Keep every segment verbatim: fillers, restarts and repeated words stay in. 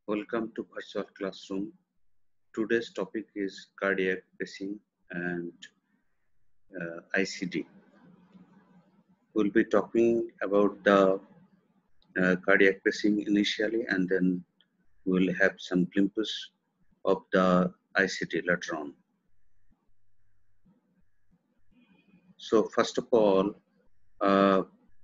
Welcome to Virtual Classroom. Today's topic is cardiac pacing and uh, I C D. We'll be talking about the uh, cardiac pacing initially, and then we'll have some glimpses of the I C D later on. So first of all, uh,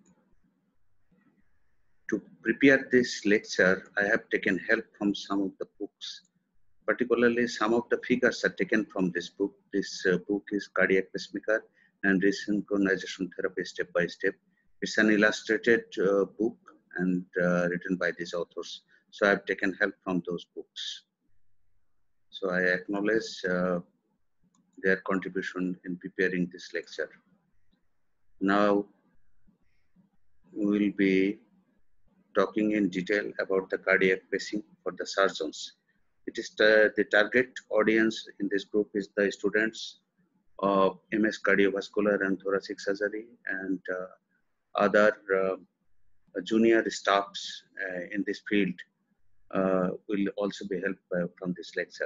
to prepare this lecture, I have taken help from some of the books. Particularly, some of the figures are taken from this book. This uh, book is Cardiac Pacemaker and Resynchronization Therapy Step by Step. It's an illustrated uh, book and uh, written by these authors. So I've taken help from those books. So I acknowledge uh, their contribution in preparing this lecture. Now we will be talking in detail about the cardiac pacing for the surgeons. It is the, the target audience in this group is the students of M S cardiovascular and thoracic surgery and uh, other uh, junior staffs uh, in this field uh, will also be helped uh, from this lecture.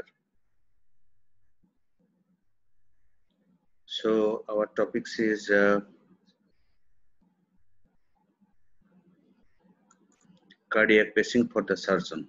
So our topics is uh, cardiac pacing for the surgeon.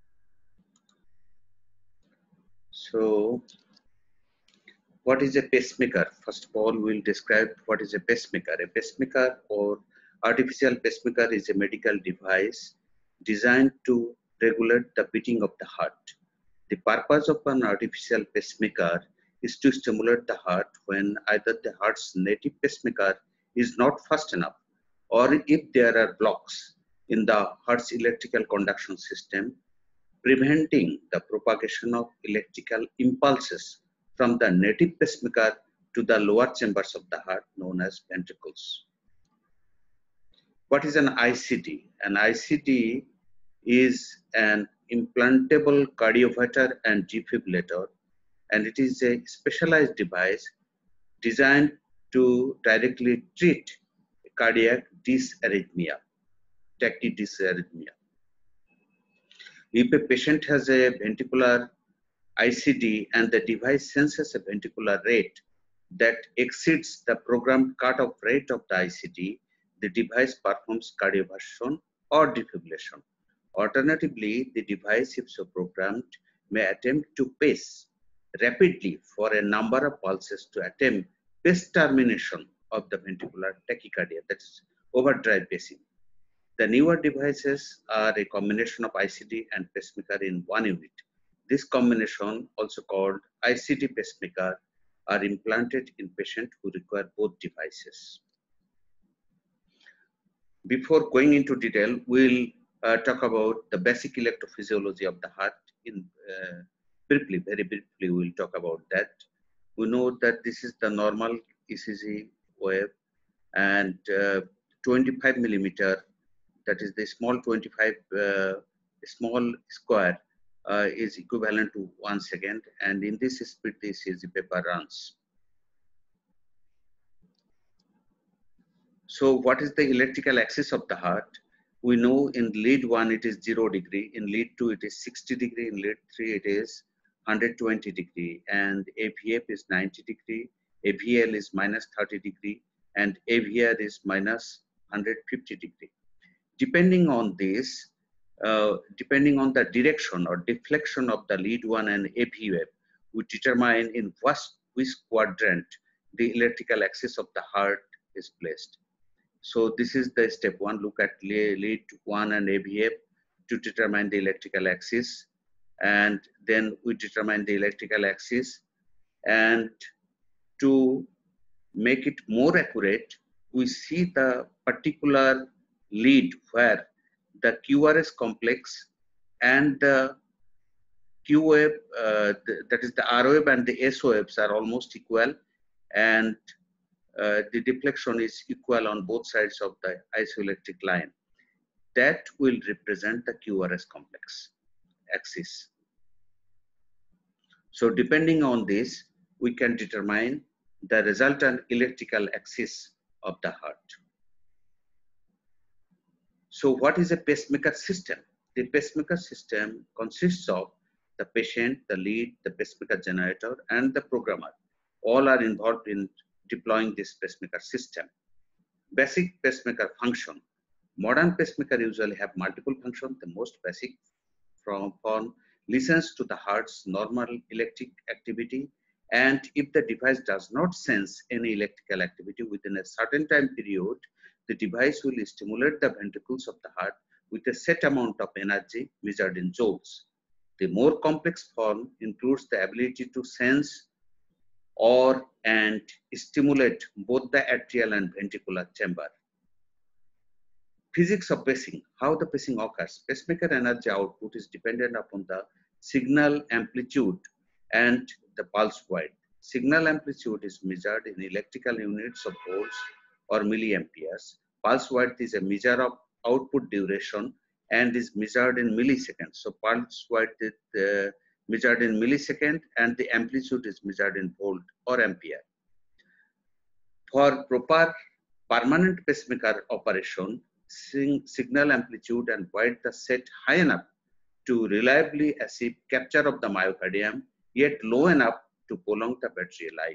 So what is a pacemaker? First of all, we'll describe what is a pacemaker. A pacemaker or artificial pacemaker is a medical device designed to regulate the beating of the heart. The purpose of an artificial pacemaker is to stimulate the heart when either the heart's native pacemaker is not fast enough or if there are blocks in the heart's electrical conduction system, preventing the propagation of electrical impulses from the native pacemaker to the lower chambers of the heart known as ventricles. What is an I C D? An I C D is an implantable cardioverter and defibrillator, and it is a specialized device designed to directly treat cardiac dysarrhythmia, tachyarrhythmia. If a patient has a ventricular I C D and the device senses a ventricular rate that exceeds the programmed cutoff rate of the I C D, the device performs cardioversion or defibrillation. Alternatively, the device, if so programmed, may attempt to pace rapidly for a number of pulses to attempt pace termination of the ventricular tachycardia, that is overdrive pacing. The newer devices are a combination of I C D and pacemaker in one unit. This combination, also called I C D pacemaker, are implanted in patients who require both devices. Before going into detail, we'll uh, talk about the basic electrophysiology of the heart. In uh, briefly, very briefly, we'll talk about that. We know that this is the normal E C G wave, and uh, twenty-five millimeter, that is the small twenty-five uh, small square, uh, is equivalent to one second, and in this speed the E C G paper runs. So what is the electrical axis of the heart? We know in lead one it is zero degree, in lead two it is sixty degree, in lead three it is one hundred twenty degree, and A V F is ninety degree, A V L is minus thirty degree, and A V R is minus one hundred fifty degree. Depending on this, uh, depending on the direction or deflection of the lead one and A V F, we determine in what, which quadrant the electrical axis of the heart is placed. So this is the step one, look at lead one and A V F to determine the electrical axis. And then we determine the electrical axis. And to make it more accurate, we see the particular lead where the Q R S complex and the Q wave, uh, the, that is the R wave and the S waves are almost equal, and uh, the deflection is equal on both sides of the isoelectric line. That will represent the Q R S complex axis. So depending on this, we can determine the resultant electrical axis of the heart. So what is a pacemaker system? The pacemaker system consists of the patient, the lead, the pacemaker generator, and the programmer. All are involved in deploying this pacemaker system. Basic pacemaker function. Modern pacemaker usually have multiple functions. The most basic from form listens to the heart's normal electric activity, and if the device does not sense any electrical activity within a certain time period, the device will stimulate the ventricles of the heart with a set amount of energy measured in joules. The more complex form includes the ability to sense or and stimulate both the atrial and ventricular chamber. Physics of pacing, how the pacing occurs. Pacemaker energy output is dependent upon the signal amplitude and the pulse width. Signal amplitude is measured in electrical units of volts or milliamperes. Pulse width is a measure of output duration and is measured in milliseconds. So pulse width is uh, measured in millisecond and the amplitude is measured in volt or ampere. For proper permanent pacemaker operation, signal amplitude and width are set high enough to reliably achieve capture of the myocardium, yet low enough to prolong the battery life.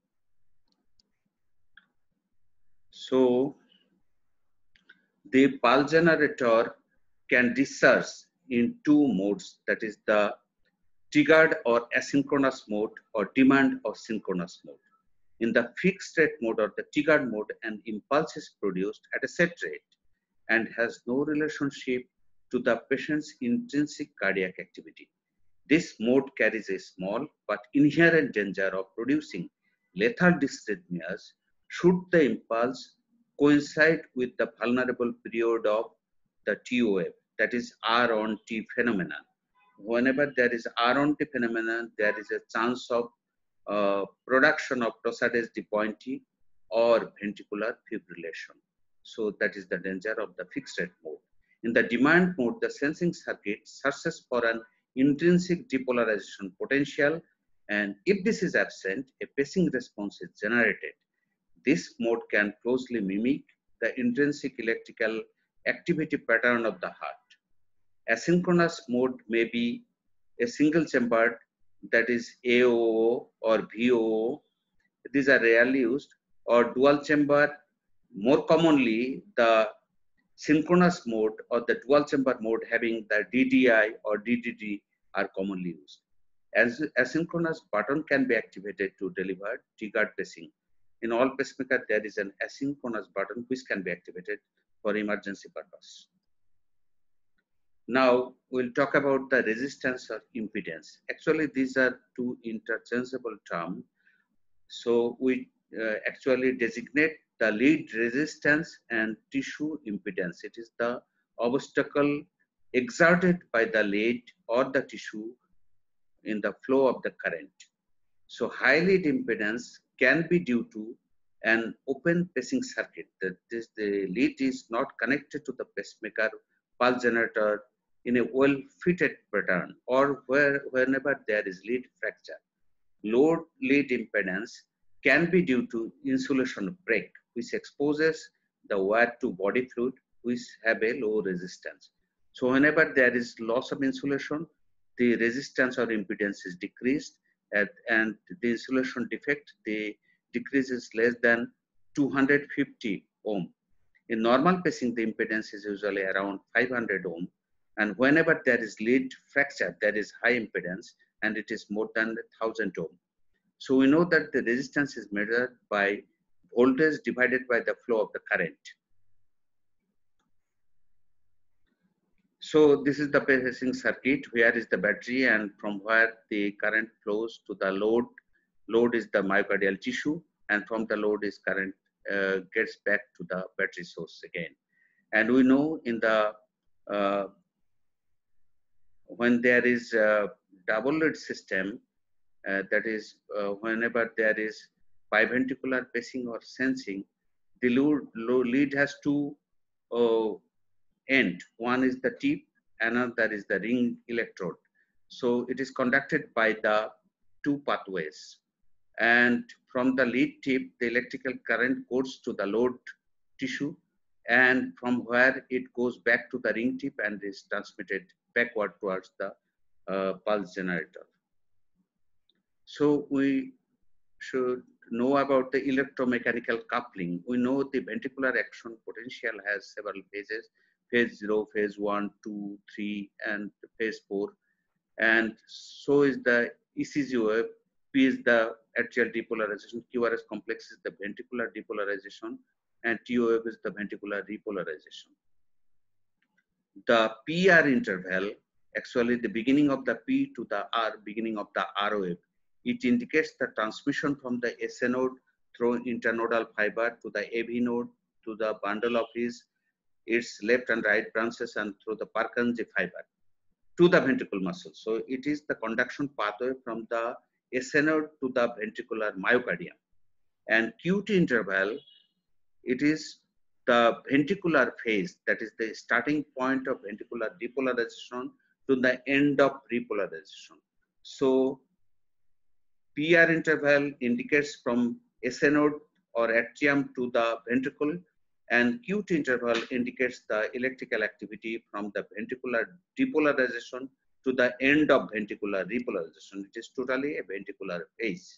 So, the pulse generator can discharge in two modes, that is the triggered or asynchronous mode or demand or synchronous mode. In the fixed rate mode or the triggered mode, an impulse is produced at a set rate and has no relationship to the patient's intrinsic cardiac activity. This mode carries a small but inherent danger of producing lethal dysrhythmias should the impulse coincide with the vulnerable period of the T O F, that is R on T phenomenon. Whenever there is R on T phenomenon, there is a chance of uh, production of Torsades de Pointes or ventricular fibrillation. So that is the danger of the fixed rate mode. In the demand mode, the sensing circuit searches for an intrinsic depolarization potential, and if this is absent, a pacing response is generated. This mode can closely mimic the intrinsic electrical activity pattern of the heart. Asynchronous mode may be a single chambered, that is A O O or V O O. These are rarely used, or dual chamber. More commonly, the synchronous mode or the dual chamber mode having the D D I or D D D are commonly used. As asynchronous button can be activated to deliver triggered pacing. In all pacemaker, there is an asynchronous button which can be activated for emergency purpose. Now we'll talk about the resistance or impedance. Actually, these are two interchangeable terms. So we uh, actually designate the lead resistance and tissue impedance. It is the obstacle exerted by the lead or the tissue in the flow of the current. So high lead impedance can be due to an open pacing circuit. That is, the lead is not connected to the pacemaker pulse generator in a well-fitted pattern, or where whenever there is lead fracture. Low lead impedance can be due to insulation break, which exposes the wire to body fluid, which have a low resistance. So whenever there is loss of insulation, the resistance or impedance is decreased, at, and the insulation defect, the decrease is less than two hundred fifty ohm. In normal pacing, the impedance is usually around five hundred ohm, and whenever there is lead fracture, there is high impedance, and it is more than one thousand ohm. So we know that the resistance is measured by voltage divided by the flow of the current. So this is the pacing circuit. Where is the battery, and from where the current flows to the load. Load is the myocardial tissue, and from the load is current uh, gets back to the battery source again. And we know in the uh, when there is a double lead system, uh, that is uh, whenever there is biventricular pacing or sensing, the load, lead has two uh, end. One is the tip, another is the ring electrode. So it is conducted by the two pathways. And from the lead tip, the electrical current goes to the load tissue, and from where it goes back to the ring tip and is transmitted backward towards the uh, pulse generator. So we should know about the electromechanical coupling. We know the ventricular action potential has several phases: phase zero, phase one, two, three, and phase four. And so is the E C G wave. P is the atrial depolarization, Q R S complex is the ventricular depolarization, and T wave is the ventricular repolarization. The P R interval, actually the beginning of the P to the R, beginning of the R wave, it indicates the transmission from the S A node through internodal fiber to the A V node to the bundle of his, its left and right branches, and through the Purkinje fiber to the ventricle muscle. So it is the conduction pathway from the S A node to the ventricular myocardium. And Q T interval, it is the ventricular phase, that is the starting point of ventricular depolarization to the end of repolarization. So P R interval indicates from S A node or atrium to the ventricle, and Q T interval indicates the electrical activity from the ventricular depolarization to the end of ventricular repolarization. It is totally a ventricular phase.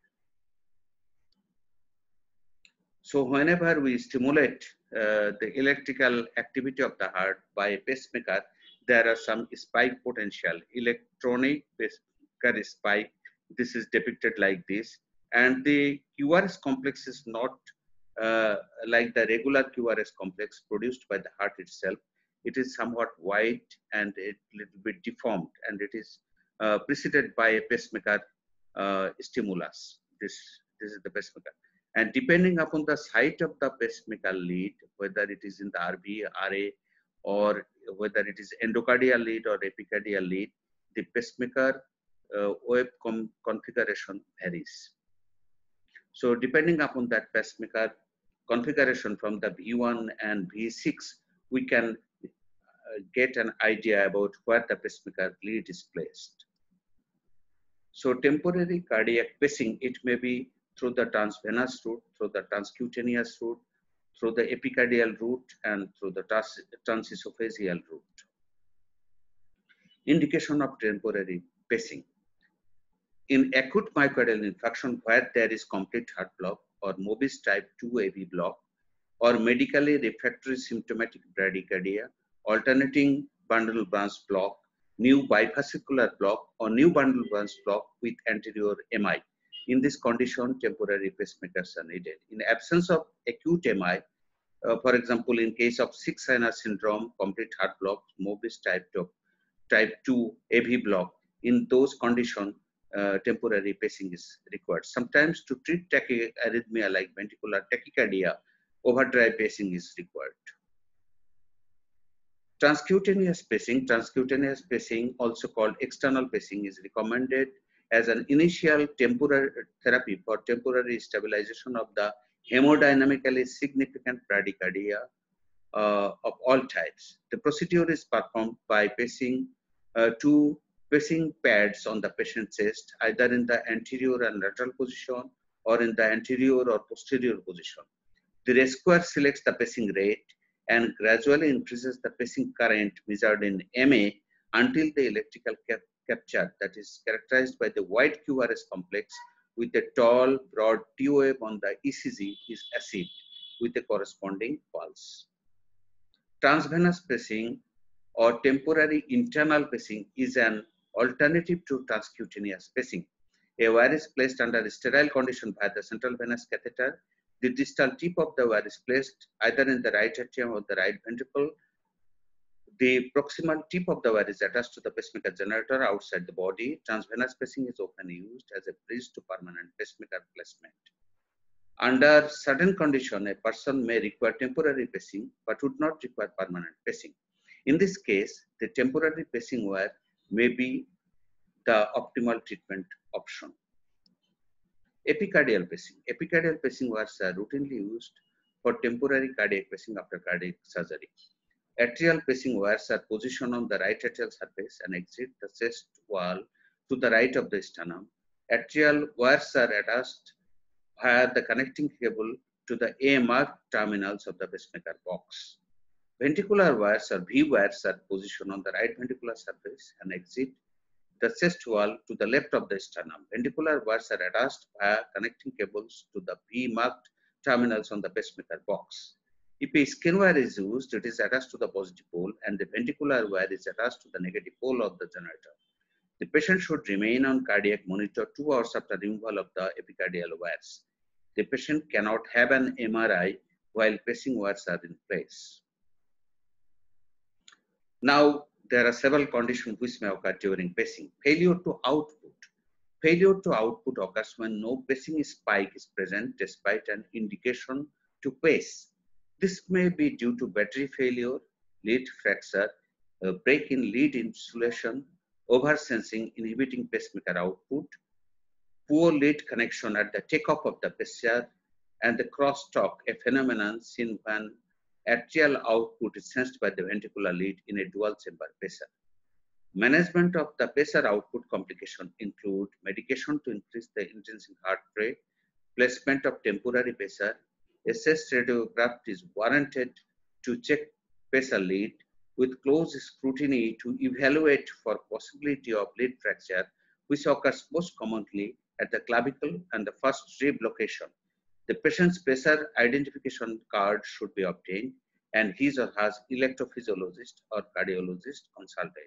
So whenever we stimulate uh, the electrical activity of the heart by a pacemaker, there are some spike potential, electronic pacemaker spike. This is depicted like this. And the Q R S complex is not uh, like the regular Q R S complex produced by the heart itself. It is somewhat white and a little bit deformed, and it is uh, preceded by a pacemaker uh, stimulus. This, this is the pacemaker. And depending upon the site of the pacemaker lead, whether it is in the R V, R A, or whether it is endocardial lead or epicardial lead, the pacemaker uh, wave configuration varies. So depending upon that pacemaker configuration from the V one and V six, we can uh, get an idea about where the pacemaker lead is placed. So temporary cardiac pacing, it may be through the transvenous route, through the transcutaneous route, through the epicardial route, and through the trans transesophageal route. Indication of temporary pacing. In acute myocardial infarction where there is complete heart block or Mobis type two A V block, or medically refractory symptomatic bradycardia, alternating bundle branch block, new bifascicular block, or new bundle branch block with anterior M I. In this condition, temporary pacemakers are needed. In absence of acute M I, uh, for example, in case of six signer syndrome, complete heart block, Mobis type two, type two A V block, in those conditions, uh, temporary pacing is required. Sometimes to treat tachyarrhythmia like ventricular tachycardia, overdrive pacing is required. Transcutaneous pacing, transcutaneous pacing, also called external pacing, is recommended as an initial temporary therapy for temporary stabilization of the hemodynamically significant bradycardia uh, of all types. The procedure is performed by placing uh, two pacing pads on the patient's chest, either in the anterior and lateral position or in the anterior or posterior position. The rescuer selects the pacing rate and gradually increases the pacing current measured in M A until the electrical cap capture, that is characterized by the white Q R S complex with a tall, broad T wave on the E C G, is achieved with a corresponding pulse. Transvenous pacing or temporary internal pacing is an alternative to transcutaneous pacing. A wire is placed under sterile condition by the central venous catheter. The distal tip of the wire is placed either in the right atrium or the right ventricle. The proximal tip of the wire is attached to the pacemaker generator outside the body. Transvenous pacing is often used as a bridge to permanent pacemaker placement. Under certain conditions, a person may require temporary pacing but would not require permanent pacing. In this case, the temporary pacing wire may be the optimal treatment option. Epicardial pacing. Epicardial pacing wires are routinely used for temporary cardiac pacing after cardiac surgery. Atrial pacing wires are positioned on the right atrial surface and exit the chest wall to the right of the sternum. Atrial wires are attached via the connecting cable to the A-marked terminals of the pacemaker box. Ventricular wires or V wires are positioned on the right ventricular surface and exit the chest wall to the left of the sternum. Ventricular wires are attached via connecting cables to the V-marked terminals on the pacemaker box. If a skin wire is used, it is attached to the positive pole and the ventricular wire is attached to the negative pole of the generator. The patient should remain on cardiac monitor two hours after removal of the epicardial wires. The patient cannot have an M R I while pacing wires are in place. Now, there are several conditions which may occur during pacing. Failure to output. Failure to output occurs when no pacing spike is present despite an indication to pace. This may be due to battery failure, lead fracture, a break in lead insulation, oversensing inhibiting pacemaker output, poor lead connection at the takeoff of the pacer, and the crosstalk, a phenomenon seen when atrial output is sensed by the ventricular lead in a dual chamber pacer. Management of the pacer output complication include medication to increase the intrinsic heart rate, placement of temporary pacer, a chest radiograph is warranted to check pacer lead with close scrutiny to evaluate for possibility of lead fracture, which occurs most commonly at the clavicle and the first rib location. The patient's pacer identification card should be obtained and his or her electrophysiologist or cardiologist consulted.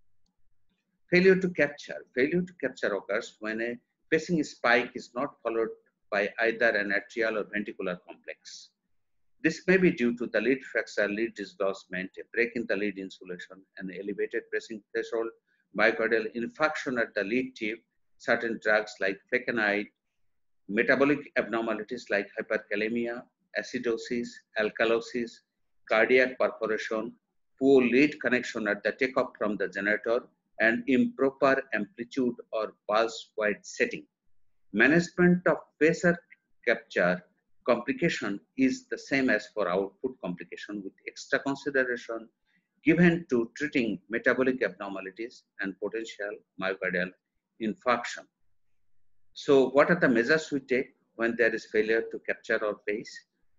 Failure to capture. Failure to capture occurs when a pacing spike is not followed by either an atrial or ventricular complex. This may be due to the lead fracture, lead displacement, a break in the lead insulation, an elevated pacing threshold, myocardial infarction at the lead tip, certain drugs like flecainide, metabolic abnormalities like hyperkalemia, acidosis, alkalosis, cardiac perforation, poor lead connection at the takeoff from the generator, and improper amplitude or pulse width setting. Management of pacer capture complication is the same as for output complication, with extra consideration given to treating metabolic abnormalities and potential myocardial infarction. So what are the measures we take when there is failure to capture or pace?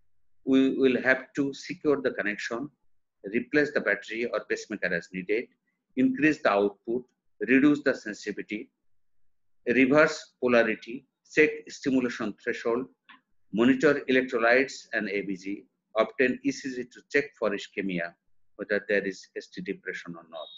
We will have to secure the connection, replace the battery or pacemaker as needed, increase the output, reduce the sensitivity, reverse polarity, check stimulation threshold, monitor electrolytes and A B G, obtain E C G to check for ischemia, whether there is S T depression or not.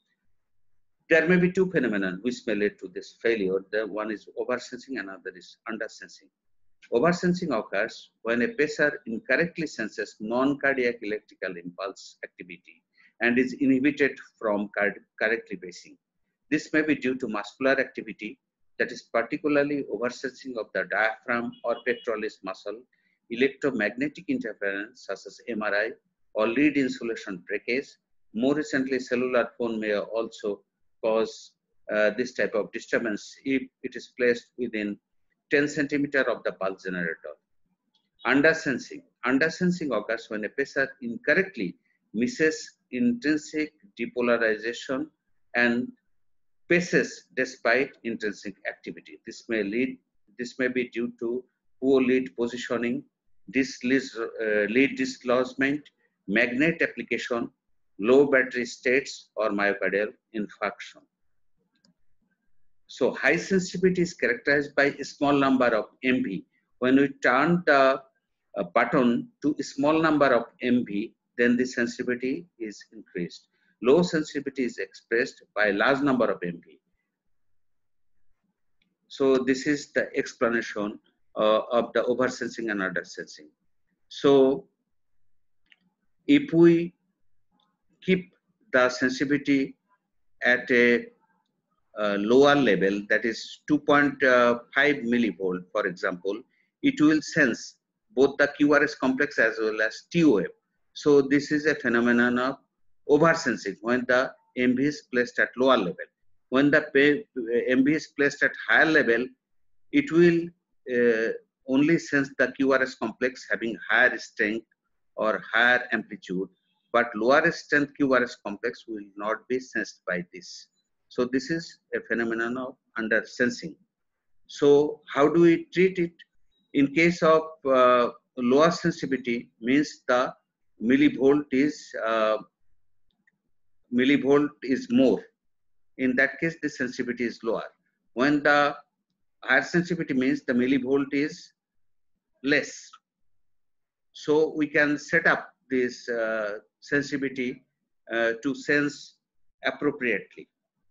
There may be two phenomena which may lead to this failure. The one is oversensing, another is undersensing. Oversensing occurs when a pacer incorrectly senses non-cardiac electrical impulse activity and is inhibited from correctly pacing. This may be due to muscular activity, that is particularly oversensing of the diaphragm or pectoralis muscle, electromagnetic interference such as M R I, or lead insulation breakage. More recently, cellular phone may also cause uh, this type of disturbance if it is placed within ten centimeters of the pulse generator. Undersensing. Undersensing occurs when a pacer incorrectly misses intrinsic depolarization and paces despite intrinsic activity. This may lead. This may be due to poor lead positioning, dis lead, uh, lead dislodgement, magnet application, low battery states, or myocardial infarction. So high sensitivity is characterized by a small number of M V. When we turn the uh, button to a small number of M V, then the sensitivity is increased. Low sensitivity is expressed by a large number of M V. So this is the explanation uh, of the oversensing and undersensing. So if we keep the sensitivity at a uh, lower level, that is two point five millivolt, for example, it will sense both the Q R S complex as well as T O F. So this is a phenomenon of oversensing when the M V is placed at lower level. When the M V is placed at higher level, it will uh, only sense the Q R S complex having higher strength or higher amplitude, but lower strength Q R S complex will not be sensed by this. So this is a phenomenon of undersensing. So how do we treat it? In case of uh, lower sensitivity means the millivolt is uh, millivolt is more. In that case, the sensitivity is lower. When the higher sensitivity means the millivolt is less. So we can set up this uh, sensitivity uh, to sense appropriately.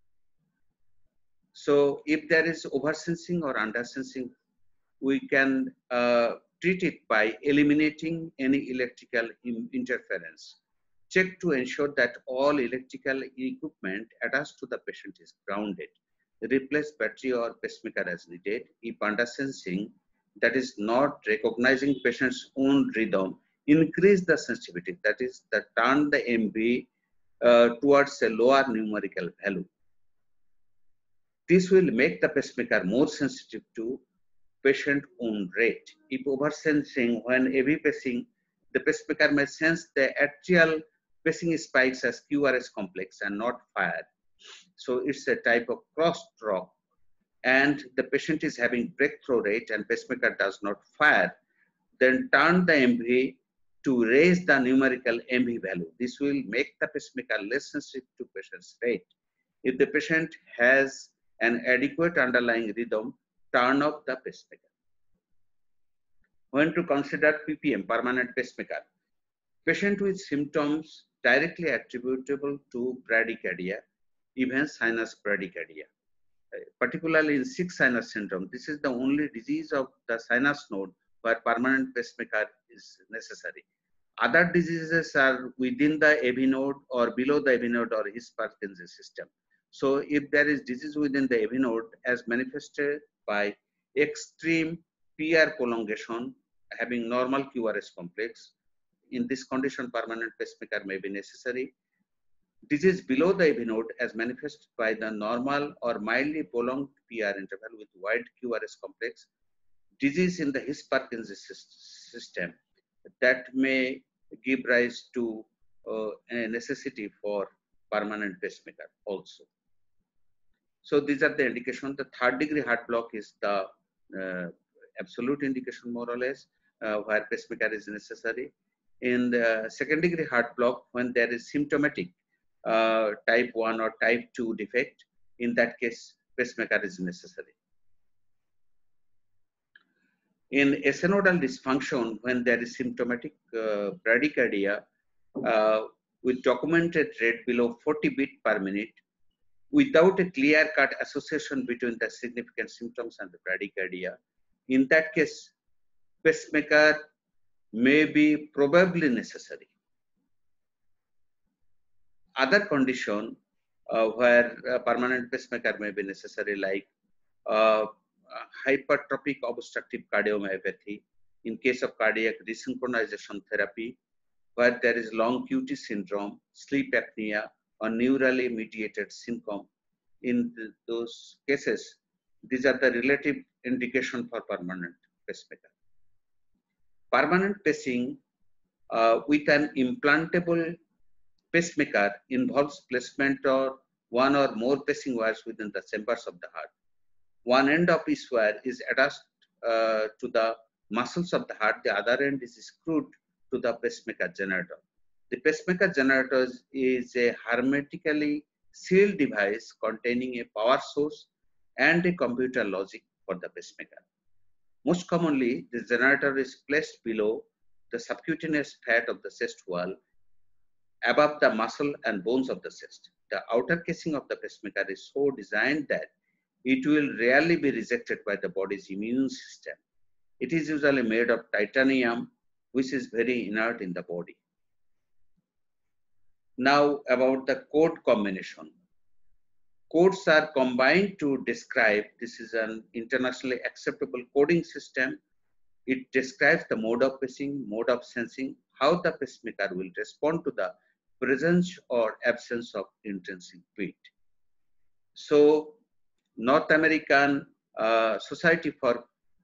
So if there is oversensing or undersensing, we can uh, treat it by eliminating any electrical interference. Check to ensure that all electrical equipment attached to the patient is grounded. Replace battery or pacemaker as needed. If undersensing, that is not recognizing patient's own rhythm, increase the sensitivity, that is, the turn the M V uh, towards a lower numerical value. This will make the pacemaker more sensitive to patient own rate. If oversensing, when A V pacing, the pacemaker may sense the atrial pacing spikes as Q R S complex and not fire. So it's a type of crosstalk, and the patient is having breakthrough rate and pacemaker does not fire, then turn the M V to raise the numerical M V value. This will make the pacemaker less sensitive to patient's rate. If the patient has an adequate underlying rhythm, turn off the pacemaker. When to consider P P M, permanent pacemaker. Patient with symptoms directly attributable to bradycardia, even sinus bradycardia. Particularly in sick sinus syndrome, this is the only disease of the sinus node where permanent pacemaker is necessary. Other diseases are within the A V node or below the A V node or His-Parkinson system. So if there is disease within the A V node as manifested by extreme P R prolongation having normal Q R S complex, in this condition permanent pacemaker may be necessary. Disease below the A V node as manifested by the normal or mildly prolonged P R interval with wide Q R S complex. Disease in the His-Parkinson system that may give rise to uh, a necessity for permanent pacemaker also. So these are the indications. The third degree heart block is the uh, absolute indication more or less uh, where pacemaker is necessary. In the second degree heart block, when there is symptomatic uh, type one or type two defect, in that case pacemaker is necessary. In acenodal dysfunction, when there is symptomatic uh, bradycardia uh, with documented rate below forty beats per minute, without a clear-cut association between the significant symptoms and the bradycardia, in that case, pacemaker may be probably necessary. Other condition uh, where uh, permanent pacemaker may be necessary, like uh, hypertrophic obstructive cardiomyopathy, in case of cardiac resynchronization therapy, where there is long Q T syndrome, sleep apnea, or neurally mediated syncopation. In the, those cases, these are the relative indication for permanent pacemaker. Permanent pacing uh, with an implantable pacemaker involves placement of one or more pacing wires within the chambers of the heart. One end of each wire is attached uh, to the muscles of the heart. The other end is screwed to the pacemaker generator. The pacemaker generator is a hermetically sealed device containing a power source and a computer logic for the pacemaker. Most commonly, the generator is placed below the subcutaneous fat of the chest wall, above the muscle and bones of the chest. The outer casing of the pacemaker is so designed that it will rarely be rejected by the body's immune system. It is usually made of titanium, which is very inert in the body. Now about the code combination. Codes are combined to describe, this is an internationally acceptable coding system. It describes the mode of pacing, mode of sensing, how the pacemaker will respond to the presence or absence of intrinsic beat. So North American uh, Society for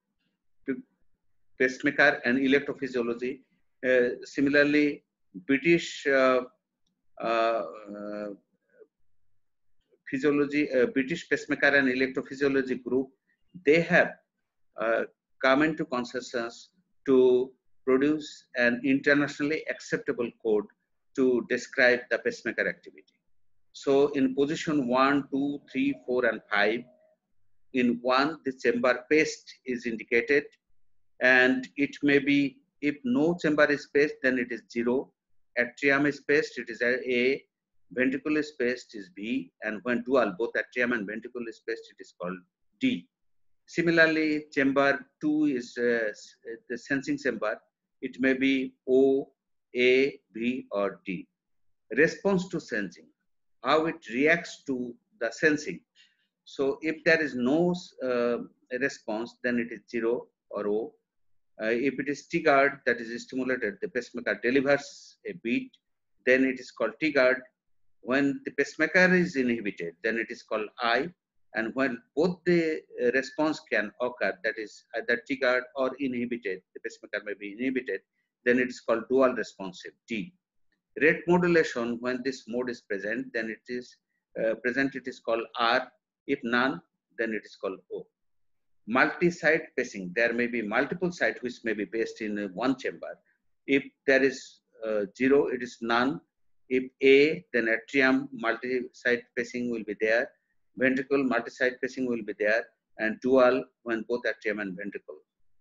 Pacemaker and Electrophysiology, uh, similarly British uh, uh, uh, physiology, uh, British Pacemaker and Electrophysiology group, they have uh, come into consensus to produce an internationally acceptable code to describe the pacemaker activity. So in position one, two, three, four, and five, in one, the chamber paced is indicated, and it may be, if no chamber is paced, then it is zero. Atrium is paced, it is A. Ventricle is paced is B, and when dual, both atrium and ventricle is paced, it is called D. Similarly, chamber two is uh, the sensing chamber. It may be O, A, B, or D. Response to sensing, how it reacts to the sensing. So if there is no uh, response, then it is zero or O. Uh, if it is triggered, that is stimulated, the pacemaker delivers a beat, then it is called triggered. When the pacemaker is inhibited, then it is called I. And when both the response can occur, that is either triggered or inhibited, the pacemaker may be inhibited, then it is called dual responsive, D. Rate modulation, when this mode is present, then it is uh, present, it is called R. If none, then it is called O. Multi-site pacing, there may be multiple sites which may be paced in one chamber. If there is uh, zero, it is none. If A, then atrium multi-site pacing will be there. Ventricle multi-site pacing will be there, and dual when both atrium and ventricle.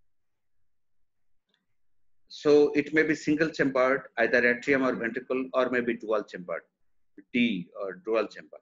So it may be single chambered, either atrium or ventricle, or maybe dual chambered, D or dual chamber.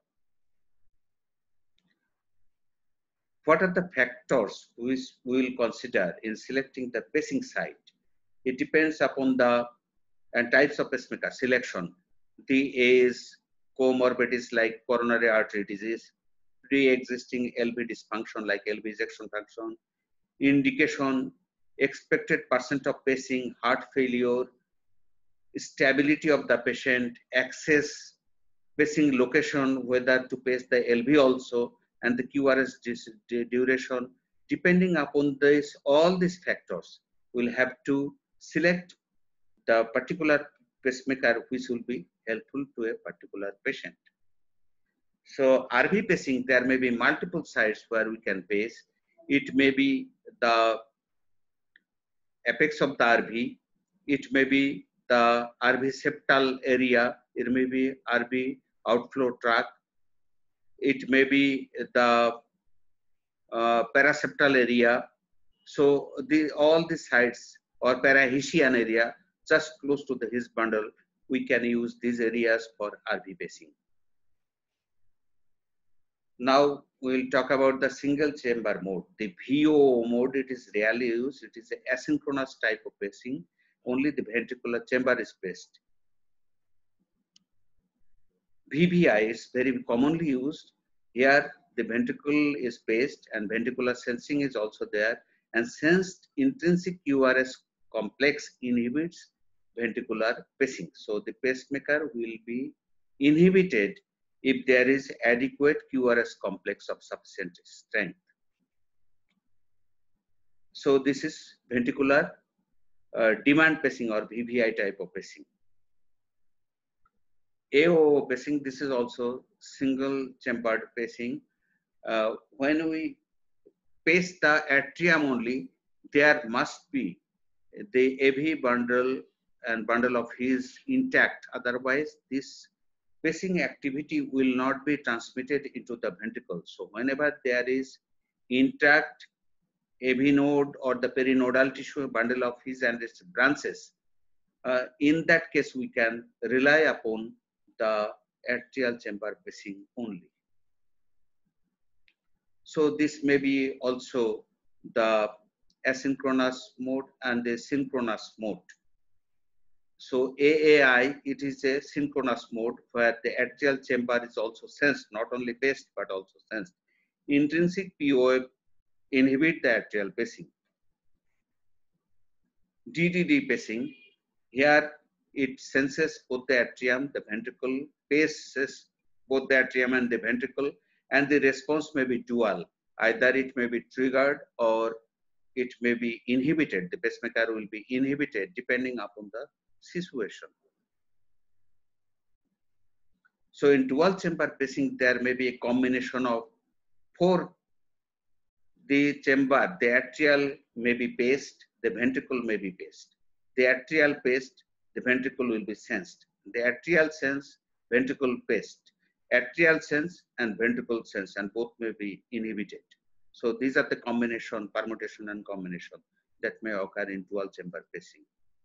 What are the factors which we will consider in selecting the pacing site? It depends upon the and types of pacemaker selection. The age, comorbidities like coronary artery disease, pre-existing L V dysfunction like L V ejection function, indication, expected percent of pacing, heart failure, stability of the patient, access, pacing location, whether to pace the L V also, and the Q R S duration. Depending upon this, all these factors, will have to select the particular pacemaker which will be helpful to a particular patient. So R V pacing, there may be multiple sites where we can pace. It may be the apex of the R V. It may be the R V septal area. It may be R V outflow tract. It may be the uh, paraseptal area. So the, all the sites or parahesian area just close to the his bundle, we can use these areas for R V pacing. Now we'll talk about the single chamber mode. The V O O mode, it is rarely used. It is an asynchronous type of pacing. Only the ventricular chamber is paced. V V I is very commonly used. Here the ventricle is paced and ventricular sensing is also there, and sensed intrinsic Q R S complex inhibits ventricular pacing. So the pacemaker will be inhibited if there is adequate Q R S complex of sufficient strength. So this is ventricular uh, demand pacing or V V I type of pacing. A O O pacing, this is also single chambered pacing. Uh, when we pace the atrium only, there must be the A V bundle and bundle of his intact. Otherwise, this pacing activity will not be transmitted into the ventricle. So whenever there is intact A V node or the perinodal tissue bundle of his and its branches, uh, in that case we can rely upon the atrial chamber pacing only. So this may be also the asynchronous mode and the synchronous mode. So A A I, it is a synchronous mode where the atrial chamber is also sensed, not only paced but also sensed. Intrinsic P O A inhibit the atrial pacing. D D D pacing, here it senses both the atrium, the ventricle, paces both the atrium and the ventricle, and the response may be dual. Either it may be triggered or it may be inhibited. The pacemaker will be inhibited depending upon the situation. So in dual chamber pacing, there may be a combination of four. The chamber, the atrial may be paced, the ventricle may be paced. the atrial paced, the ventricle will be sensed. The atrial sense, ventricle paced, atrial sense and ventricle sense, and both may be inhibited. So these are the combination, permutation and combination that may occur in dual chamber pacing.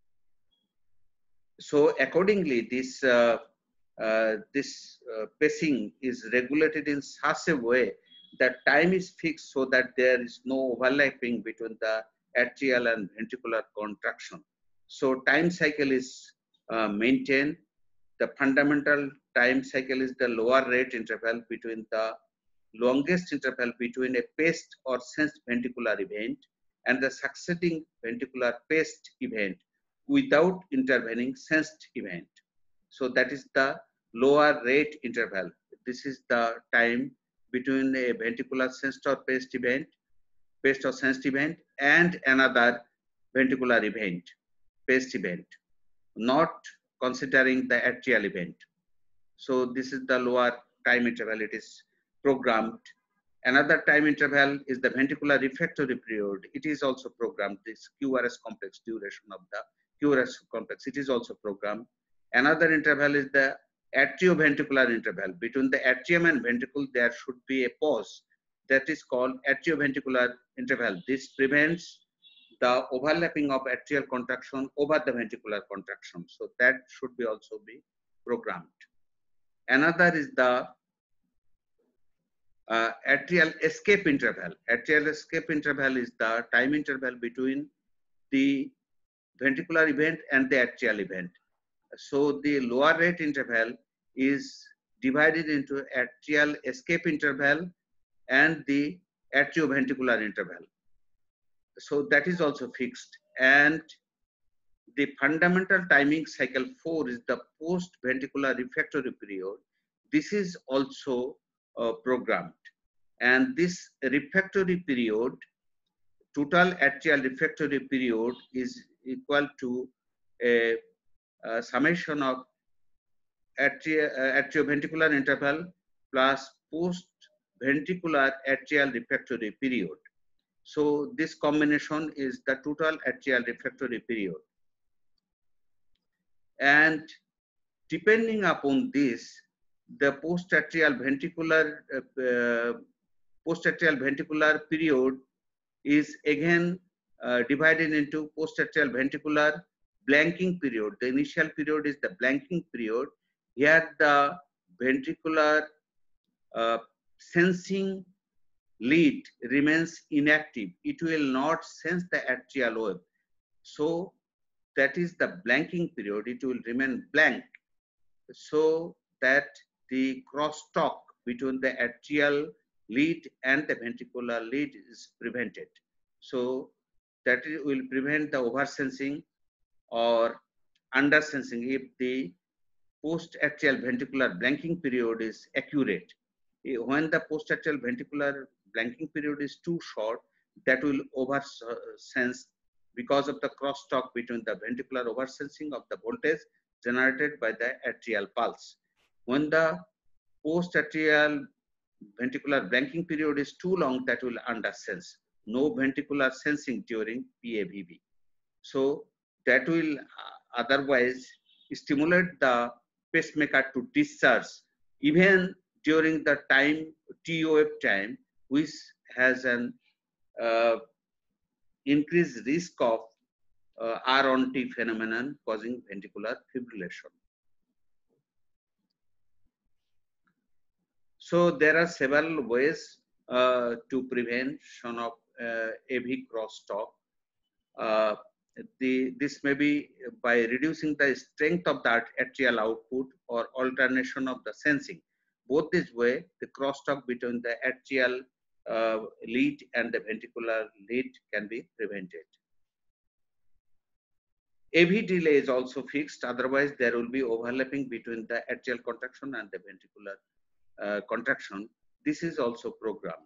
So accordingly, this uh, uh, this uh, pacing is regulated in such a way that time is fixed so that there is no overlapping between the atrial and ventricular contraction. So time cycle is uh, maintained. The fundamental time cycle is the lower rate interval between the longest interval between a paced or sensed ventricular event and the succeeding ventricular paced event without intervening sensed event. So that is the lower rate interval. This is the time between a ventricular sensed or paced event, paced or sensed event, and another ventricular event, paced event, not considering the atrial event. So this is the lower time interval. It is programmed. Another time interval is the ventricular refractory period. It is also programmed. This Q R S complex duration of the Q R S complex. It is also programmed. Another interval is the atrioventricular interval. Between the atrium and ventricle, there should be a pause. That is called atrioventricular interval. This prevents the overlapping of atrial contraction over the ventricular contraction. So that should be also be programmed. Another is the uh, atrial escape interval. Atrial escape interval is the time interval between the ventricular event and the atrial event. So the lower rate interval is divided into atrial escape interval and the atrioventricular interval. So that is also fixed. And the fundamental timing cycle four is the post-ventricular refractory period. This is also uh, programmed. And this refractory period, total atrial refractory period, is equal to a, a summation of atria, uh, atrioventricular interval plus post-ventricular atrial refractory period. So this combination is the total atrial refractory period. And depending upon this, the post-atrial ventricular uh, uh, post-atrial ventricular period is again uh, divided into post-atrial ventricular blanking period. The initial period is the blanking period. Here the ventricular uh, sensing lead remains inactive. It will not sense the atrial wave. So that is the blanking period. It will remain blank so that the crosstalk between the atrial lead and the ventricular lead is prevented. So that will prevent the oversensing or undersensing if the post-atrial ventricular blanking period is accurate. When the post-atrial ventricular blanking period is too short, that will oversense because of the crosstalk between the ventricular oversensing of the voltage generated by the atrial pulse. When the post-atrial ventricular blanking period is too long, that will undersense. No ventricular sensing during P A V B. So that will otherwise stimulate the pacemaker to discharge even during the time T O F time, which has an uh, increased risk of uh, R on T phenomenon causing ventricular fibrillation. So there are several ways uh, to prevention of uh, A V crosstalk. Uh, the, this may be by reducing the strength of the atrial output or alternation of the sensing. Both this way, the crosstalk between the atrial uh, lead and the ventricular lead can be prevented. A V delay is also fixed, otherwise there will be overlapping between the atrial contraction and the ventricular uh, contraction. This is also programmed.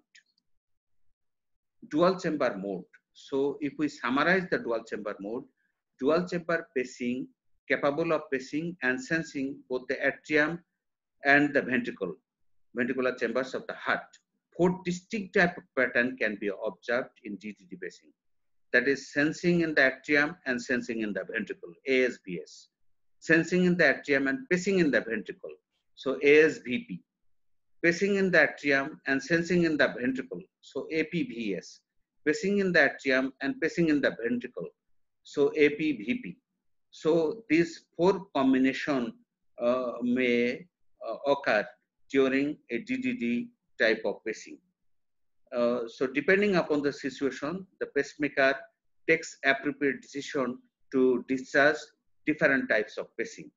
Dual chamber mode. So if we summarize the dual chamber mode, dual chamber pacing capable of pacing and sensing both the atrium and the ventricle, ventricular chambers of the heart. Four distinct type of pattern can be observed in D T D pacing. that is sensing in the atrium and sensing in the ventricle, A S V S. Sensing in the atrium and pacing in the ventricle, so A S V P. Pacing in the atrium and sensing in the ventricle, so A P V S. Pacing in the atrium and pacing in the ventricle, so A P V P. So these four combination uh, may uh, occur during a D D D type of pacing. Uh, so depending upon the situation, the pacemaker takes appropriate decision to discharge different types of pacing.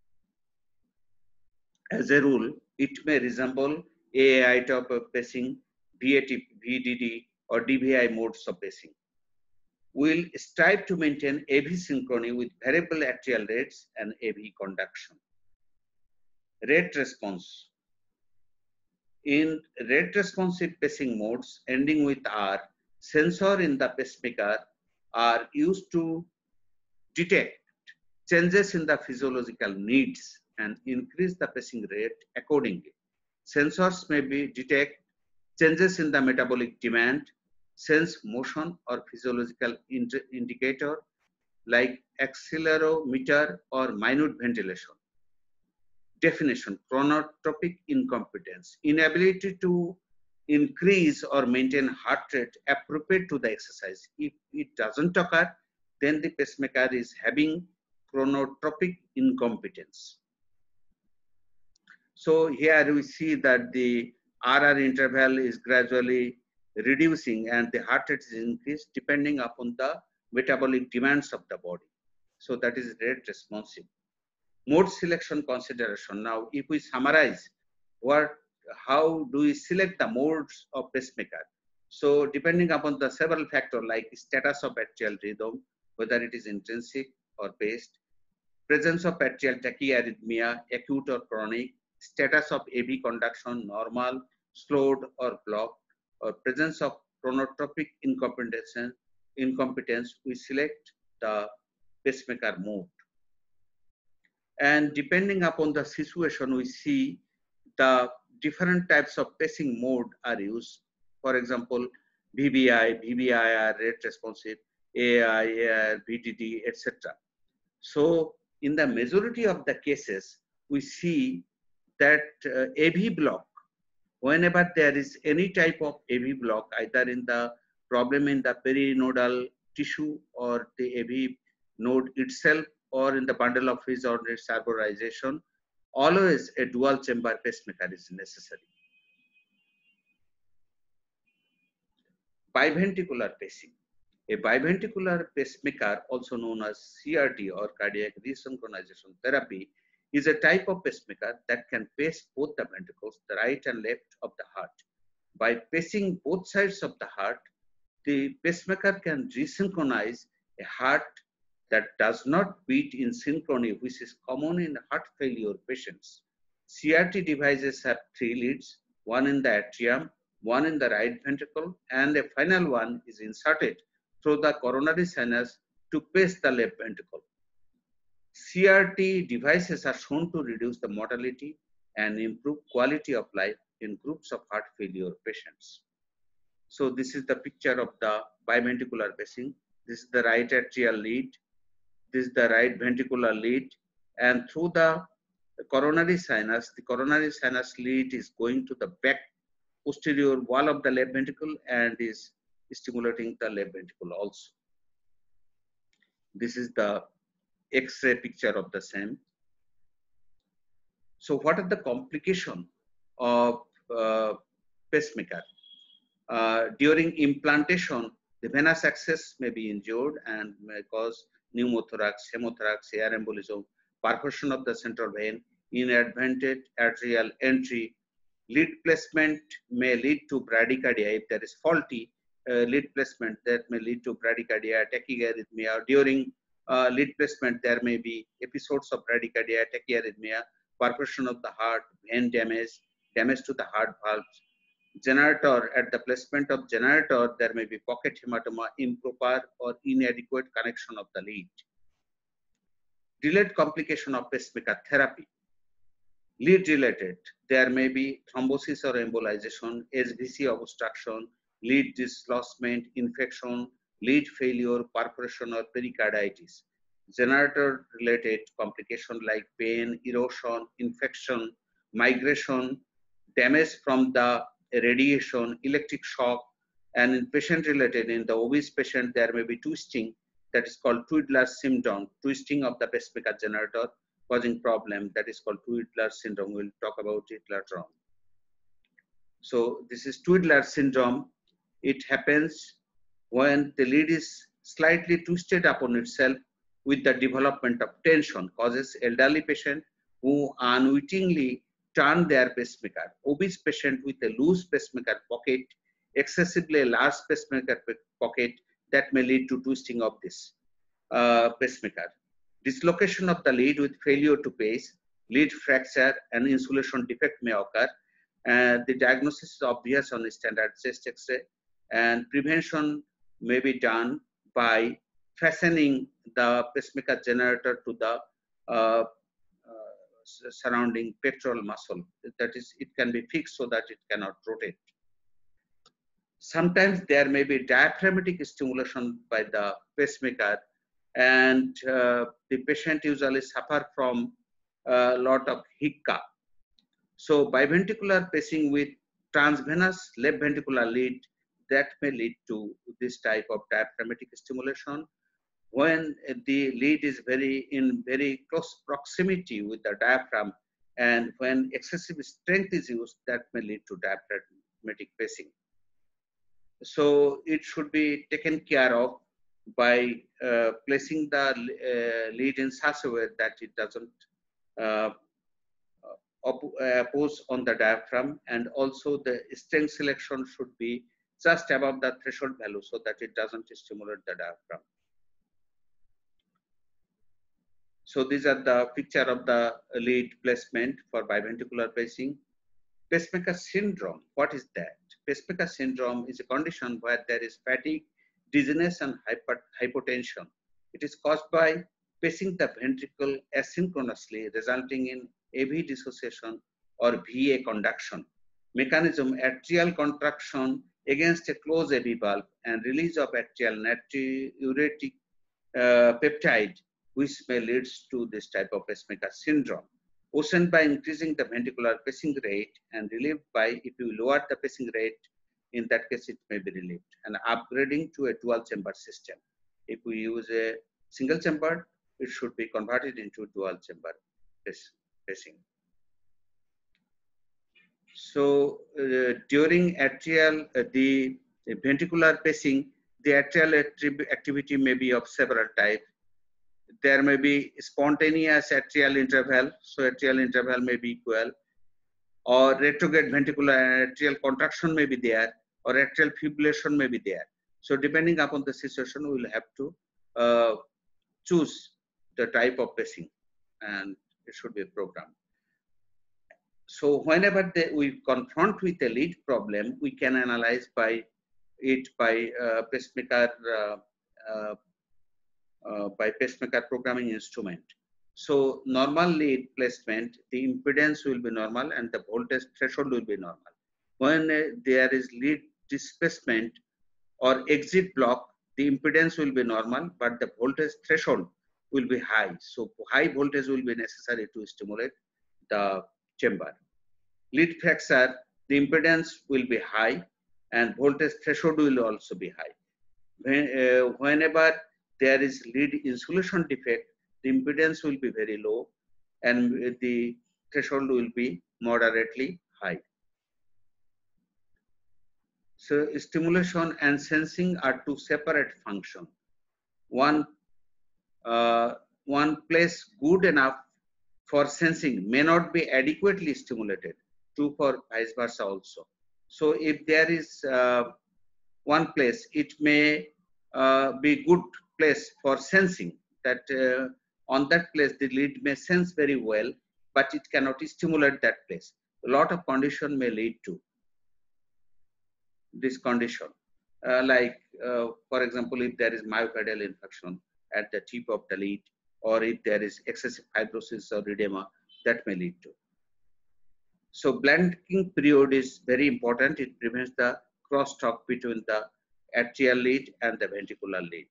As a rule, it may resemble A A I type of pacing, V A T, V D D, or D V I modes of pacing. We'll strive to maintain A V synchrony with variable atrial rates and A V conduction. Rate response. In rate responsive pacing modes ending with R, sensors in the pacemaker are used to detect changes in the physiological needs and increase the pacing rate accordingly. Sensors may be detect changes in the metabolic demand, sense motion or physiological indicator like accelerometer or minute ventilation. Definition: chronotropic incompetence, inability to increase or maintain heart rate appropriate to the exercise. If it doesn't occur, then the pacemaker is having chronotropic incompetence. So here we see that the R R interval is gradually reducing and the heart rate is increased depending upon the metabolic demands of the body. So that is rate responsive. Mode selection consideration. Now, if we summarize what, how do we select the modes of pacemaker? So depending upon the several factors like status of atrial rhythm, whether it is intrinsic or paced, presence of atrial tachyarrhythmia, acute or chronic, status of A V conduction, normal, slowed or blocked, or presence of chronotropic incompetence, incompetence, we select the pacemaker mode. And depending upon the situation, we see the different types of pacing mode are used. For example, V B I, V B I R, rate responsive, A I, A R, V D D, et cetera. So in the majority of the cases, we see that uh, A V block, whenever there is any type of A V block, either in the problem in the perinodal tissue or the A V node itself, or in the bundle of his or its arborization, always a dual chamber pacemaker is necessary. Biventricular pacing. A biventricular pacemaker, also known as C R T or cardiac resynchronization therapy, is a type of pacemaker that can pace both the ventricles, the right and left of the heart. By pacing both sides of the heart, the pacemaker can resynchronize a heart that does not beat in synchrony, which is common in heart failure patients. C R T devices have three leads, one in the atrium, one in the right ventricle, and a final one is inserted through the coronary sinus to pace the left ventricle. C R T devices are shown to reduce the mortality and improve quality of life in groups of heart failure patients. So this is the picture of the biventricular pacing. This is the right atrial lead. This is the right ventricular lead, and through the coronary sinus, the coronary sinus lead is going to the back posterior wall of the left ventricle and is stimulating the left ventricle also. This is the X-ray picture of the same. So what are the complications of uh, pacemaker? Uh, during implantation, the venous access may be injured and may cause pneumothorax, hemothorax, air embolism, perforation of the central vein, inadvertent arterial entry. Lead placement may lead to bradycardia. If there is faulty uh, lead placement, that may lead to bradycardia, tachyarrhythmia. During uh, lead placement, there may be episodes of bradycardia, tachyarrhythmia, perforation of the heart, vein damage, damage to the heart valves. Generator, at the placement of generator, there may be pocket hematoma, improper or inadequate connection of the lead. Delayed complication of pacemaker therapy. Lead related, there may be thrombosis or embolization, S V C obstruction, lead dislodgement, infection, lead failure, perforation or pericarditis. Generator related complications like pain, erosion, infection, migration, damage from the radiation, electric shock, and in patient related, in the obese patient, there may be twisting, that is called Twiddler's syndrome, twisting of the pacemaker generator causing problem, that is called Twiddler's syndrome. We'll talk about it later on. So this is Twiddler's syndrome. It happens when the lead is slightly twisted upon itself with the development of tension, causes elderly patient who unwittingly turn their pacemaker. Obese patient with a loose pacemaker pocket, excessively large pacemaker pocket, that may lead to twisting of this uh, pacemaker. Dislocation of the lead with failure to pace, lead fracture and insulation defect may occur. Uh, the diagnosis is obvious on the standard chest X-ray, and prevention may be done by fastening the pacemaker generator to the uh, uh, surrounding pectoral muscle. That is, it can be fixed so that it cannot rotate. Sometimes there may be diaphragmatic stimulation by the pacemaker, and uh, the patient usually suffer from a lot of hiccup. So biventricular pacing with transvenous left ventricular lead, that may lead to this type of diaphragmatic stimulation. When the lead is very in very close proximity with the diaphragm, and when excessive strength is used, that may lead to diaphragmatic pacing. So it should be taken care of by uh, placing the uh, lead in such a way that it doesn't uh, oppose on the diaphragm, and also the strength selection should be just above the threshold value so that it doesn't stimulate the diaphragm. So these are the picture of the lead placement for biventricular pacing. Pacemaker syndrome, what is that? Pacemaker syndrome is a condition where there is fatigue, dizziness and hyper, hypotension. It is caused by pacing the ventricle asynchronously, resulting in A V dissociation or V A conduction. Mechanism: atrial contraction against a closed A V valve and release of atrial natriuretic uh, peptide, which may lead to this type of pacemaker syndrome. Worsened by increasing the ventricular pacing rate and relieved by, if you lower the pacing rate, in that case it may be relieved. And upgrading to a dual chamber system. If we use a single chamber, it should be converted into dual chamber pacing. So uh, during atrial, uh, the, the ventricular pacing, the atrial activity may be of several types. There may be spontaneous atrial interval, so atrial interval may be equal, or retrograde ventricular atrial contraction may be there, or atrial fibrillation may be there. So depending upon the situation, we will have to uh, choose the type of pacing, and it should be programmed. So whenever they, we confront with a lead problem, we can analyze by it by uh, pacemaker uh, uh, uh, by pacemaker programming instrument. So normal lead placement, the impedance will be normal and the voltage threshold will be normal. When uh, there is lead displacement or exit block, the impedance will be normal, but the voltage threshold will be high. So high voltage will be necessary to stimulate the chamber. Lead fracture, the impedance will be high and voltage threshold will also be high. When, uh, whenever there is lead insulation defect, the impedance will be very low and the threshold will be moderately high. So stimulation and sensing are two separate functions. One, uh, one place good enough for sensing may not be adequately stimulated. True for vice versa also. So if there is uh, one place, it may uh, be good place for sensing, that uh, on that place the lead may sense very well, but it cannot stimulate that place. A lot of condition may lead to this condition, uh, like uh, for example, if there is myocardial infarction at the tip of the lead, or if there is excessive fibrosis or edema, that may lead to. So blanking period is very important. It prevents the crosstalk between the atrial lead, and the ventricular lead.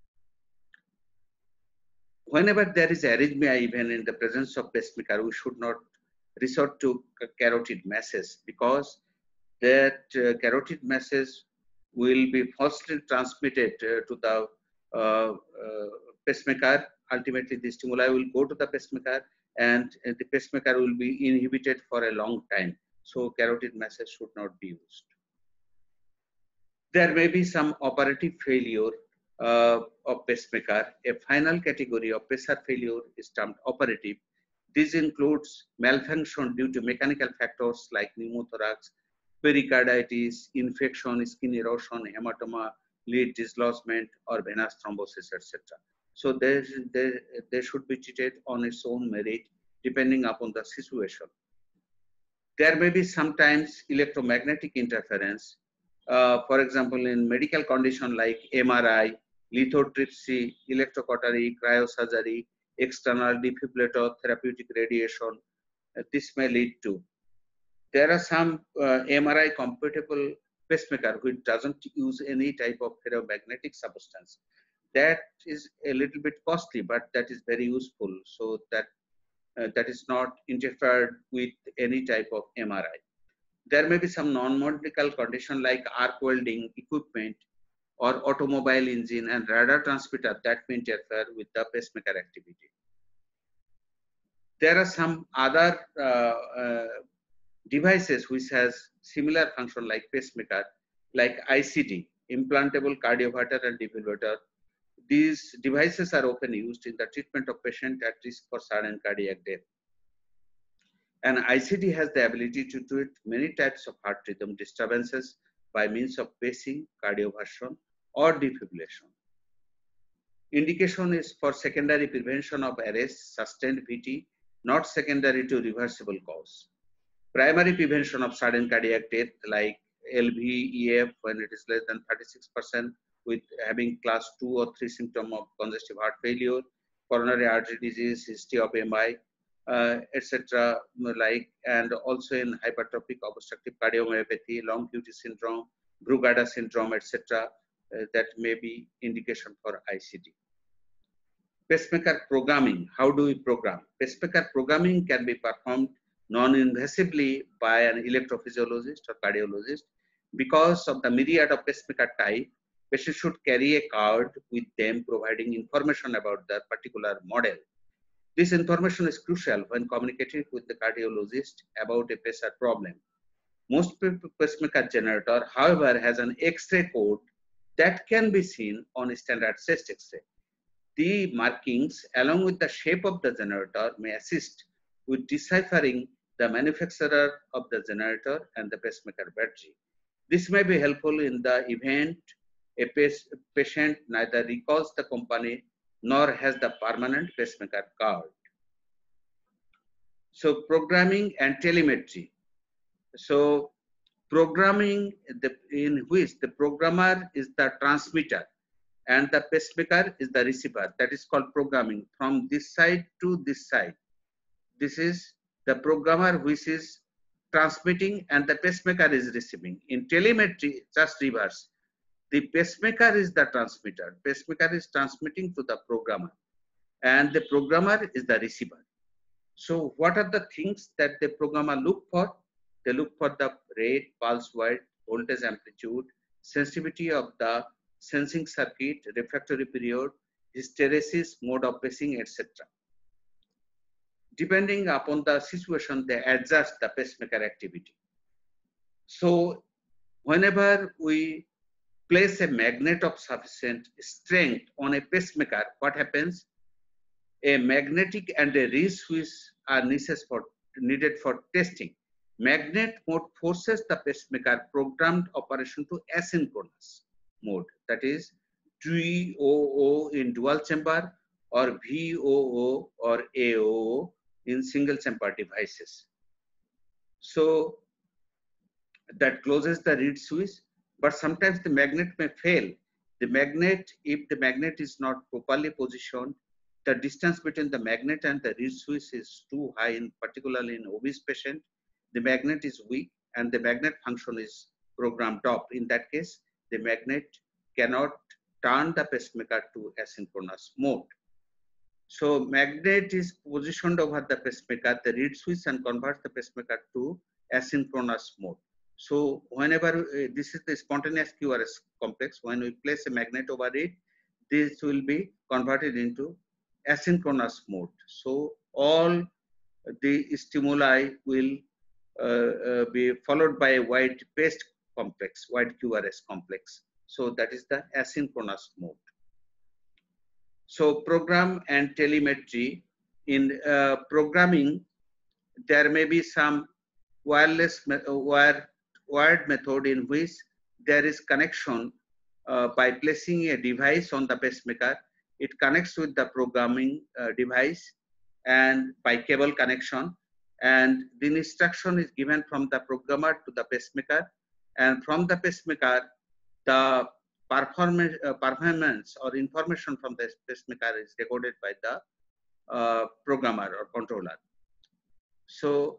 Whenever there is arrhythmia, even in the presence of pacemaker, we should not resort to carotid masses, because that uh, carotid masses will be falsely transmitted uh, to the uh, uh, pacemaker. Ultimately, the stimuli will go to the pacemaker, and uh, the pacemaker will be inhibited for a long time. So carotid masses should not be used. There may be some operative failure uh, of pacemaker. A final category of pacer failure is termed operative. This includes malfunction due to mechanical factors like pneumothorax, pericarditis, infection, skin erosion, hematoma, lead dislodgement, or venous thrombosis, et cetera. So they, they, they should be treated on its own merit, depending upon the situation. There may be sometimes electromagnetic interference. Uh, for example, in medical condition like M R I, lithotripsy, electrocautery, cryosurgery, external defibrillator, therapeutic radiation, uh, this may lead to. There are some uh, M R I compatible pacemaker which doesn't use any type of ferromagnetic substance. That is a little bit costly, but that is very useful. So that uh, that is not interfered with any type of M R I. There may be some non-medical condition like arc welding equipment or automobile engine and radar transmitter that may interfere with the pacemaker activity. There are some other uh, uh, devices which has similar function like pacemaker, like I C D, implantable cardioverter and defibrillator. These devices are often used in the treatment of patient at risk for sudden cardiac death. And I C D has the ability to treat many types of heart rhythm disturbances by means of pacing, cardioversion, or defibrillation. Indication is for secondary prevention of arrest, sustained V T, not secondary to reversible cause. Primary prevention of sudden cardiac death like L V E F when it is less than thirty-six percent with having class two or three symptom of congestive heart failure, coronary artery disease, history of M I, uh, et cetera. Like, and also in hypertrophic obstructive cardiomyopathy, long Q T syndrome, Brugada syndrome, et cetera. Uh, that may be indication for I C D. Pacemaker programming. How do we program? Pacemaker programming can be performed non-invasively by an electrophysiologist or cardiologist. Because of the myriad of pacemaker type, patients should carry a card with them providing information about the particular model. This information is crucial when communicating with the cardiologist about a pacer problem. Most pacemaker generator, however, has an X-ray code that can be seen on a standard chest X-ray. The markings along with the shape of the generator may assist with deciphering the manufacturer of the generator and the pacemaker battery. This may be helpful in the event a patient neither recalls the company nor has the permanent pacemaker card. So programming and telemetry. So programming the, in which the programmer is the transmitter and the pacemaker is the receiver. That is called programming from this side to this side. This is the programmer which is transmitting and the pacemaker is receiving. In telemetry, just reverse. The pacemaker is the transmitter. Pacemaker is transmitting to the programmer and the programmer is the receiver. So what are the things that the programmer look for? They look for the rate, pulse width, voltage amplitude, sensitivity of the sensing circuit, refractory period, hysteresis, mode of pacing, et cetera. Depending upon the situation, they adjust the pacemaker activity. So whenever we place a magnet of sufficient strength on a pacemaker, what happens? A magnetic and a reed switch are necessary for, needed for testing. Magnet mode forces the pacemaker programmed operation to asynchronous mode, that is D O O in dual chamber or V O O or A O O in single chamber devices. So that closes the reed switch, but sometimes the magnet may fail. The magnet, if the magnet is not properly positioned, the distance between the magnet and the reed switch is too high, in particularly in obese patient. The magnet is weak and the magnet function is programmed off. In that case, the magnet cannot turn the pacemaker to asynchronous mode. So magnet is positioned over the pacemaker, the reed switch, and converts the pacemaker to asynchronous mode. So whenever uh, this is the spontaneous Q R S complex, when we place a magnet over it, this will be converted into asynchronous mode. So all the stimuli will uh, uh, be followed by a wide paced complex, wide Q R S complex. So that is the asynchronous mode. So program and telemetry. In uh, programming, there may be some wireless wire, wired method in which there is connection uh, by placing a device on the pacemaker. It connects with the programming uh, device and by cable connection, and the instruction is given from the programmer to the pacemaker, and from the pacemaker the performance, uh, performance or information from the pacemaker is recorded by the uh, programmer or controller. So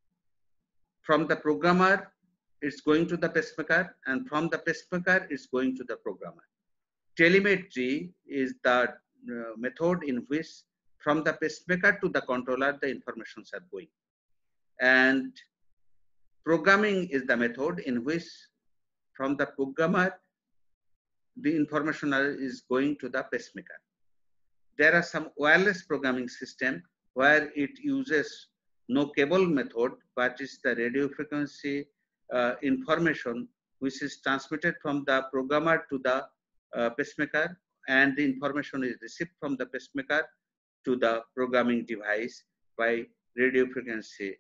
from the programmer, it's going to the pacemaker, and from the pacemaker, it's going to the programmer. Telemetry is the uh, method in which from the pacemaker to the controller, the informations are going. And programming is the method in which from the programmer, the information is going to the pacemaker. There are some wireless programming system where it uses no cable method, but it's the radio frequency uh, information which is transmitted from the programmer to the uh, pacemaker, and the information is received from the pacemaker to the programming device by radio frequency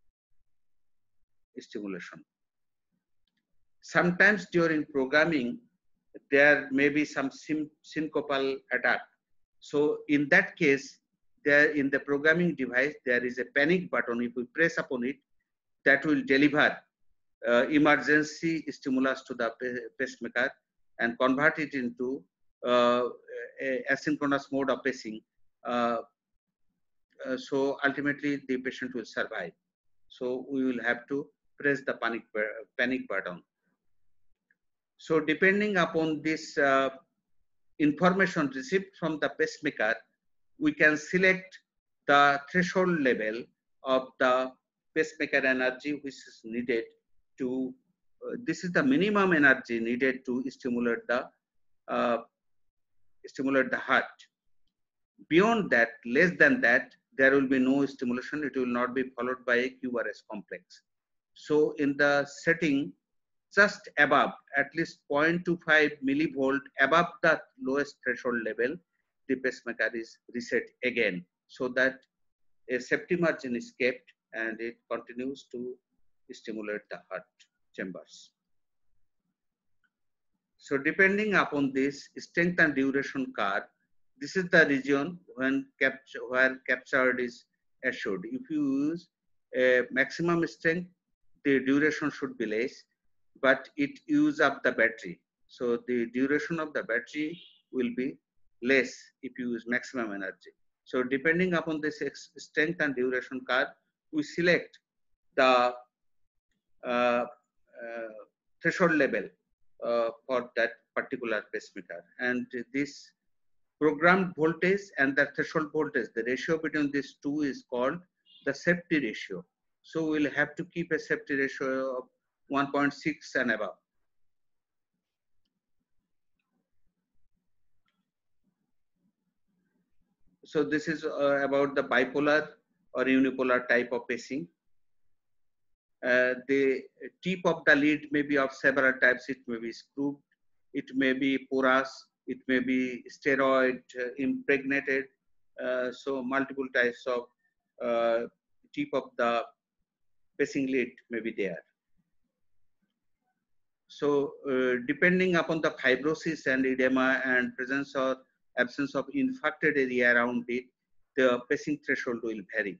stimulation. Sometimes during programming, there may be some syncopal attack. So in that case, there in the programming device, there is a panic button. If we press upon it, that will deliver uh, emergency stimulus to the pacemaker and convert it into uh, a asynchronous mode of pacing. Uh, uh, so ultimately, the patient will survive. So we will have to press the panic panic button. So depending upon this uh, information received from the pacemaker, we can select the threshold level of the pacemaker energy which is needed to, uh, this is the minimum energy needed to stimulate the, uh, stimulate the heart. Beyond that, less than that, there will be no stimulation. It will not be followed by a Q R S complex. So in the setting just above, at least zero point two five millivolt above the lowest threshold level, the pacemaker is reset again, so that a safety margin is kept and it continues to stimulate the heart chambers. So depending upon this strength and duration curve, this is the region when capture, where captured is assured. If you use a maximum strength, the duration should be less, but it uses up the battery. So the duration of the battery will be less if you use maximum energy. So depending upon this strength and duration curve, we select the uh, uh, threshold level uh, for that particular pacemaker. And this programmed voltage and the threshold voltage, the ratio between these two is called the safety ratio. So we'll have to keep a safety ratio of one point six and above. So this is uh, about the bipolar or unipolar type of pacing. Uh, the tip of the lead may be of several types. It may be screwed, it may be porous, it may be steroid uh, impregnated. Uh, so multiple types of uh, tip of the pacing lead may be there. So uh, depending upon the fibrosis and edema and presence or absence of infected area around it, the pacing threshold will vary.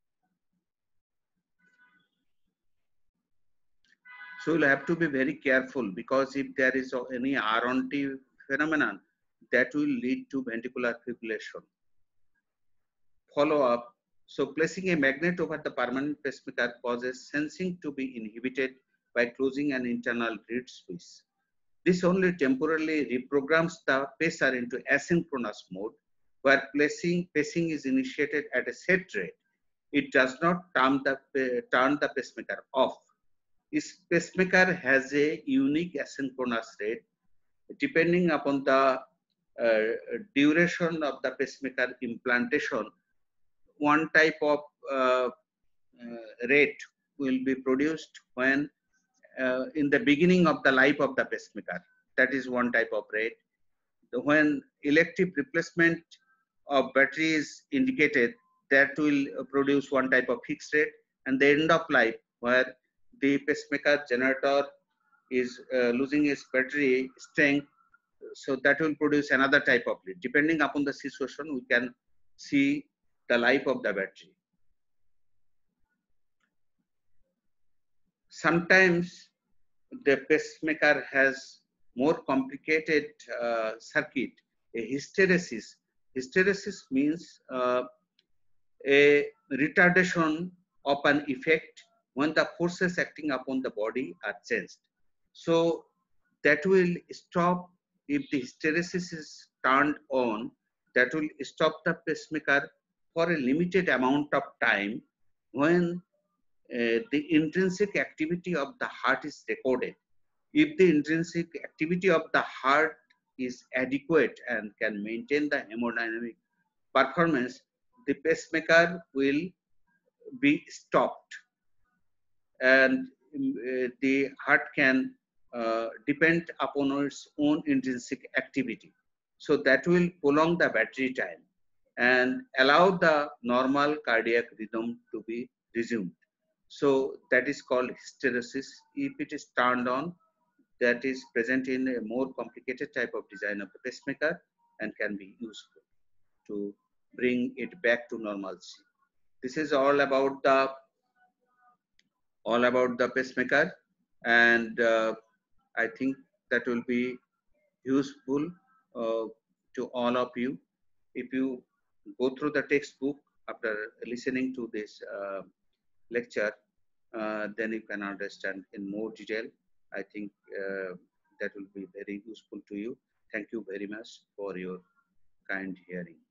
So you'll have to be very careful, because if there is any R on T phenomenon, that will lead to ventricular fibrillation. Follow up. So placing a magnet over the permanent pacemaker causes sensing to be inhibited by closing an internal reed switch. This only temporarily reprograms the pacer into asynchronous mode, where placing, pacing is initiated at a set rate. It does not turn the, turn the pacemaker off. This pacemaker has a unique asynchronous rate. Depending upon the uh, duration of the pacemaker implantation, one type of uh, uh, rate will be produced when uh, in the beginning of the life of the pacemaker. That is one type of rate. When elective replacement of battery is indicated, that will produce one type of fixed rate, and the end of life where the pacemaker generator is uh, losing its battery strength, so that will produce another type of rate. Depending upon the situation, we can see the life of the battery. Sometimes the pacemaker has more complicated uh, circuit, a hysteresis. Hysteresis means uh, a retardation of an effect when the forces acting upon the body are changed. So that will stop, if the hysteresis is turned on, that will stop the pacemaker for a limited amount of time when uh, the intrinsic activity of the heart is recorded. If the intrinsic activity of the heart is adequate and can maintain the hemodynamic performance, the pacemaker will be stopped, and uh, the heart can uh, depend upon its own intrinsic activity. So that will prolong the battery time and allow the normal cardiac rhythm to be resumed. So that is called hysteresis. If it is turned on, that is present in a more complicated type of design of the pacemaker and can be useful to bring it back to normalcy. This is all about the all about the pacemaker, and uh, I think that will be useful uh, to all of you. If you go through the textbook after listening to this uh, lecture, uh, then you can understand in more detail. I think uh, that will be very useful to you. Thank you very much for your kind hearing.